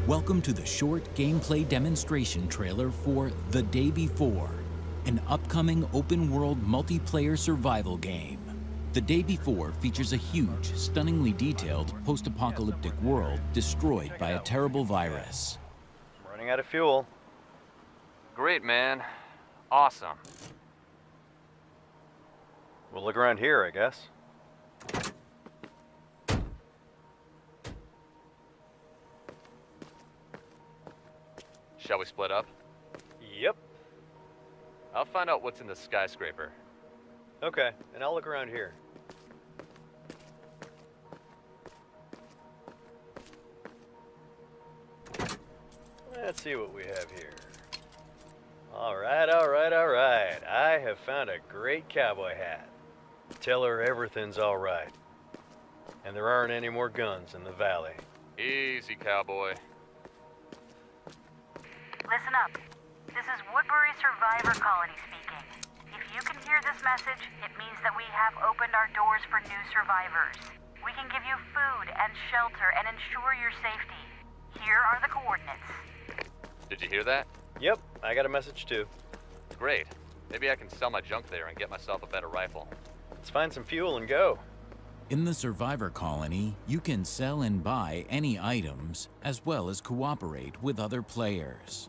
Welcome to the short gameplay demonstration trailer for The Day Before, an upcoming open-world multiplayer survival game. The Day Before features a huge, stunningly detailed post-apocalyptic world destroyed by a terrible virus. I'm running out of fuel. Great, man. Awesome. We'll look around here, I guess. Shall we split up? Yep. I'll find out what's in the skyscraper. Okay, and I'll look around here. Let's see what we have here. All right. I have found a great cowboy hat. Tell her everything's all right. And there aren't any more guns in the valley. Easy, cowboy. Listen up. This is Woodbury Survivor Colony speaking. If you can hear this message, it means that we have opened our doors for new survivors. We can give you food and shelter and ensure your safety. Here are the coordinates. Did you hear that? Yep, I got a message too. Great. Maybe I can sell my junk there and get myself a better rifle. Let's find some fuel and go. In the Survivor Colony, you can sell and buy any items, as well as cooperate with other players.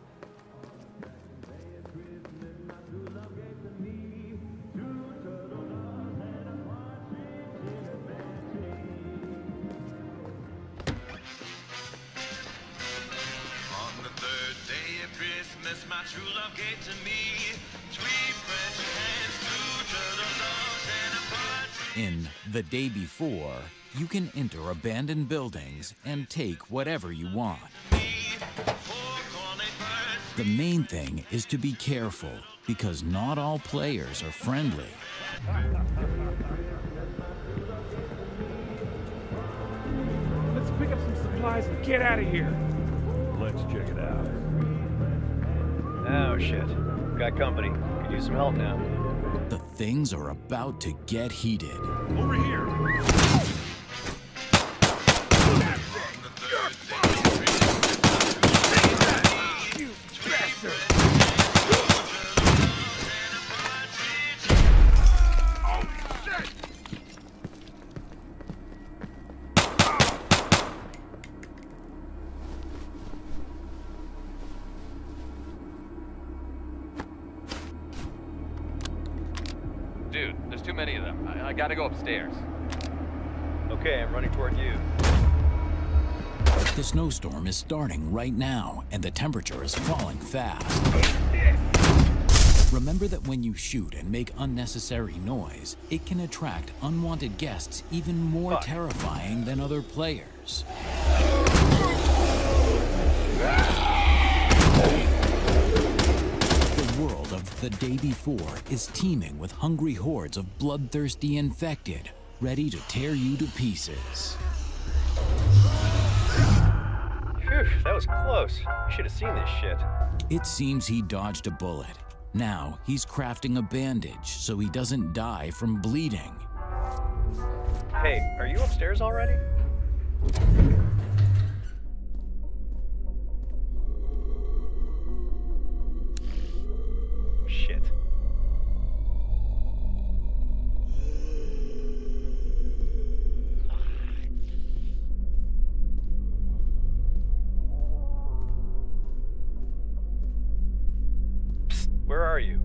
My true love gave to me 3 French hens, 2 turtle doves, and a partridge. In The Day Before, you can enter abandoned buildings and take whatever you want. The main thing is to be careful, because not all players are friendly. Let's pick up some supplies and get out of here. Let's check it out. Oh shit, got company. Could use some help now. The things are about to get heated. Over here. You bastard! Oh shit! Dude, there's too many of them. I gotta go upstairs. Okay, I'm running toward you. The snowstorm is starting right now, and the temperature is falling fast. Remember that when you shoot and make unnecessary noise, it can attract unwanted guests even more terrifying than other players. The world of The Day Before is teeming with hungry hordes of bloodthirsty infected, ready to tear you to pieces. Phew, that was close. You should have seen this shit. It seems he dodged a bullet. Now he's crafting a bandage so he doesn't die from bleeding. Hey, are you upstairs already? Shit. Psst, where are you?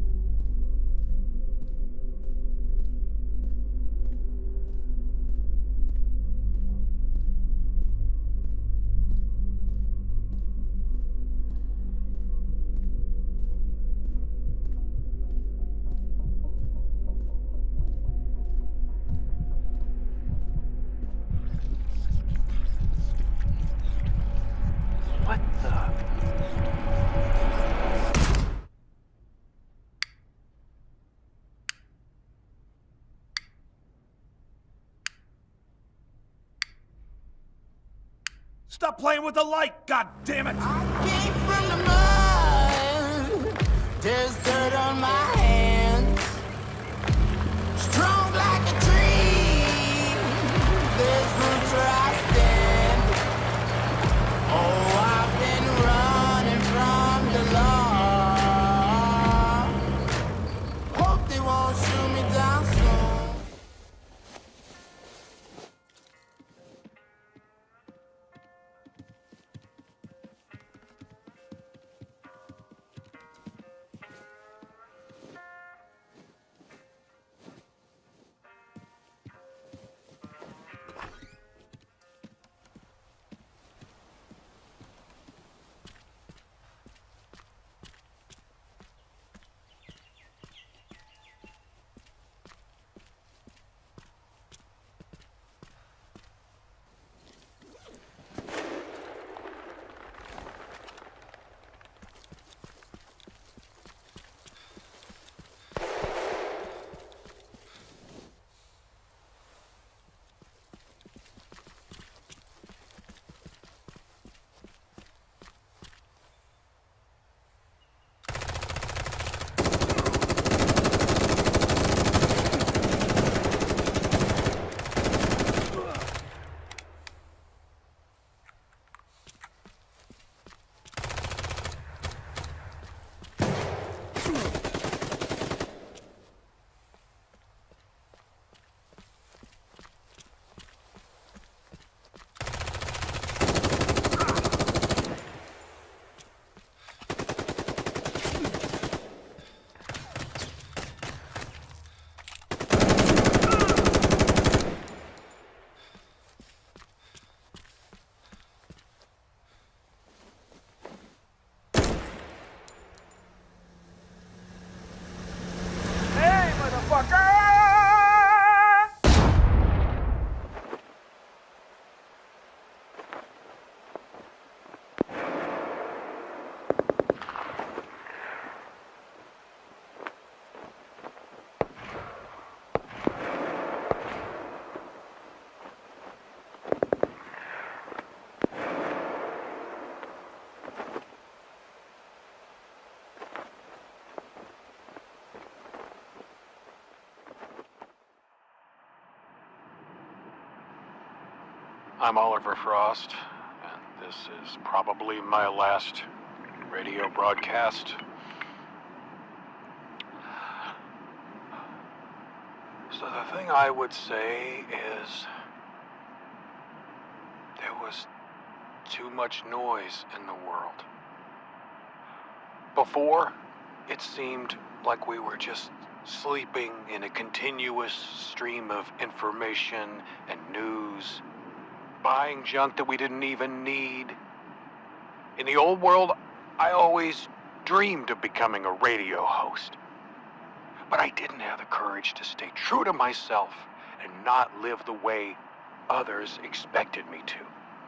What the? Stop playing with the light, god damn it! Came from the mud. There's dirt on my hands. Strong like a tree. There's roots where I stand. I'm Oliver Frost, and this is probably my last radio broadcast. So the thing I would say is there was too much noise in the world. Before, it seemed like we were just sleeping in a continuous stream of information and news, buying junk that we didn't even need. In the old world, I always dreamed of becoming a radio host. But I didn't have the courage to stay true to myself and not live the way others expected me to.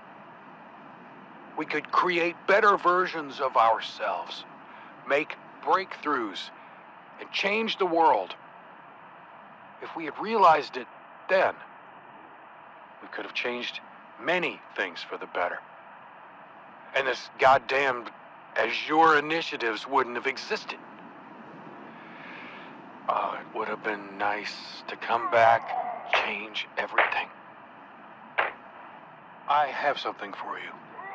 We could create better versions of ourselves, make breakthroughs, and change the world. If we had realized it then, we could have changed many things for the better. And this goddamned Azure initiatives wouldn't have existed. Oh, it would have been nice to come back, change everything. I have something for you.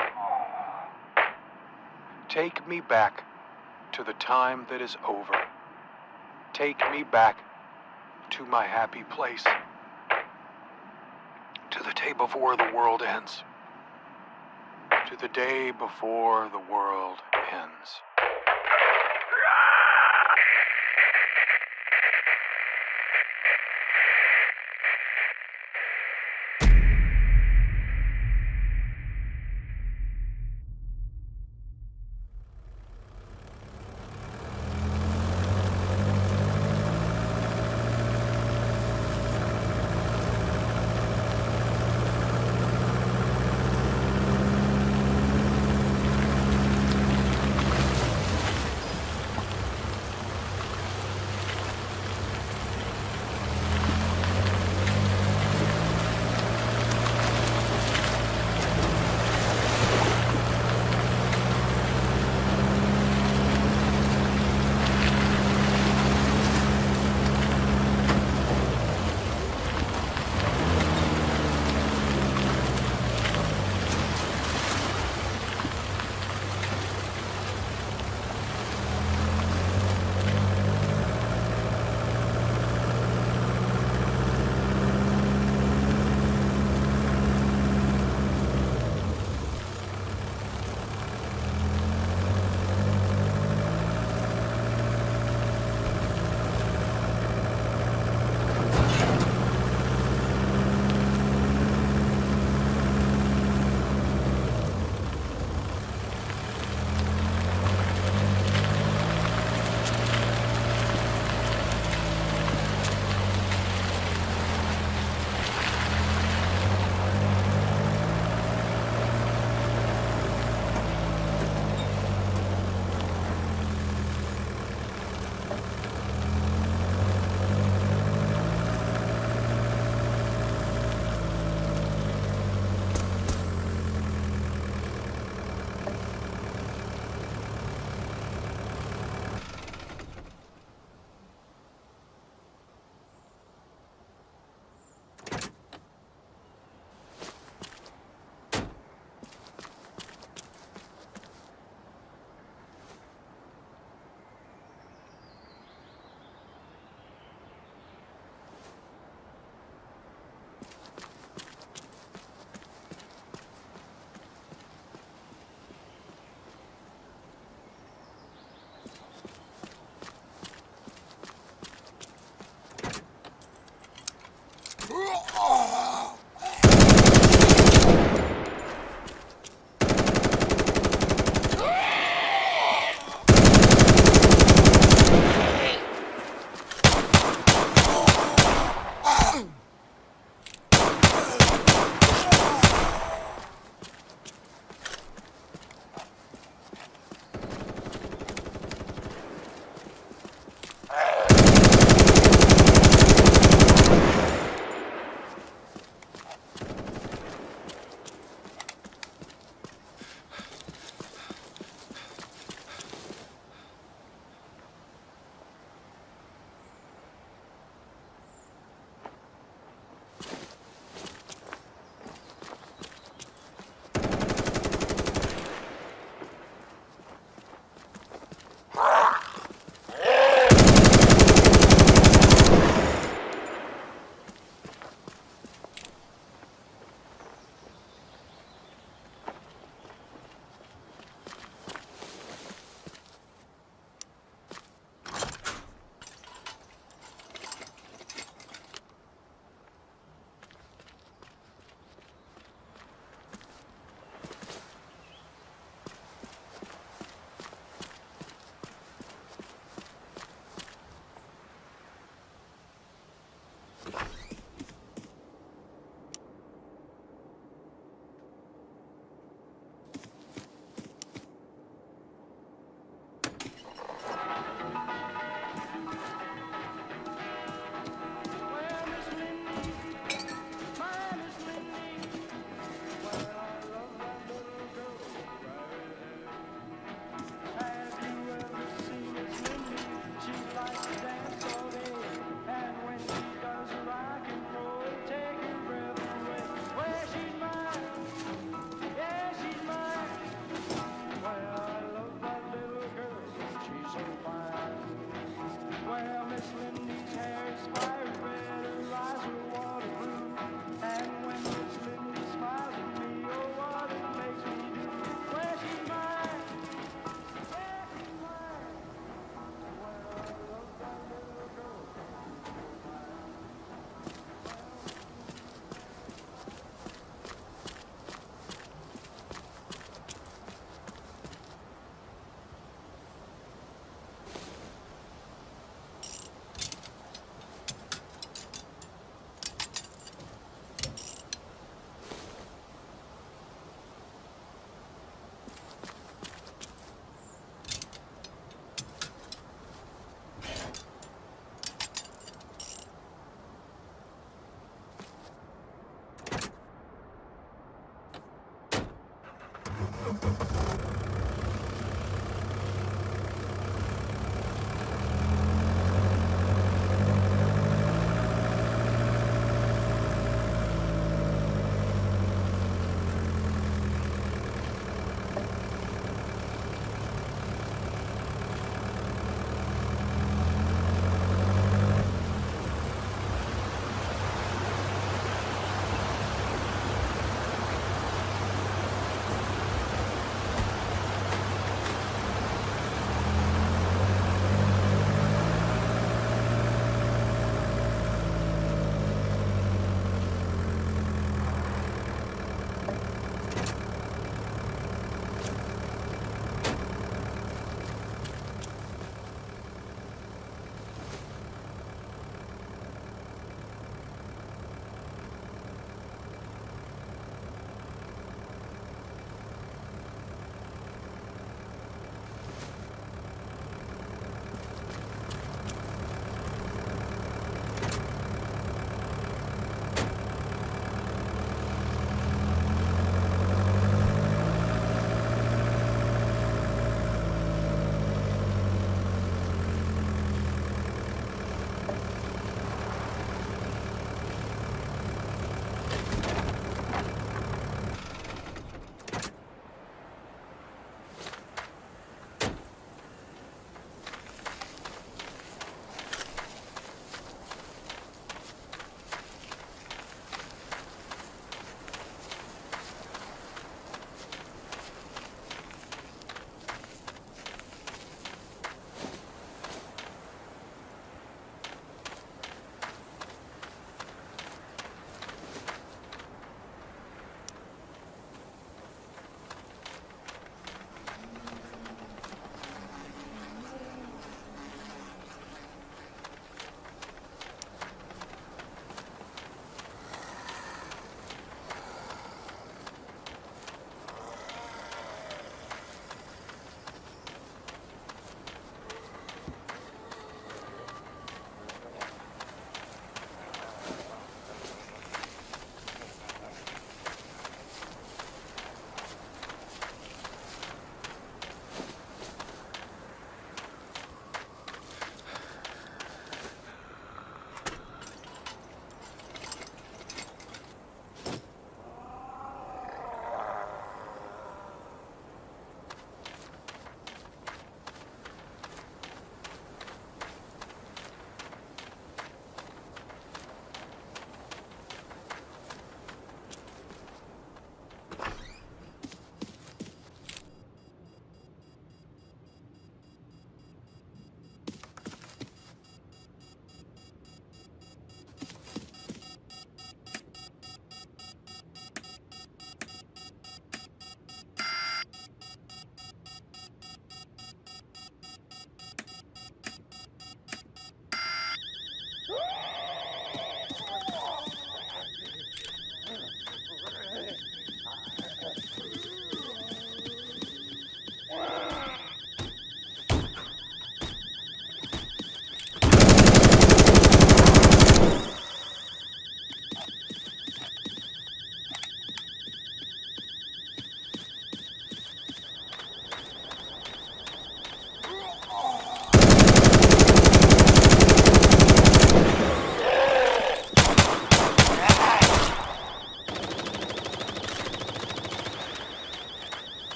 Take me back to the time that is over. Take me back to my happy place. To the day before the world ends. To the day before the world ends.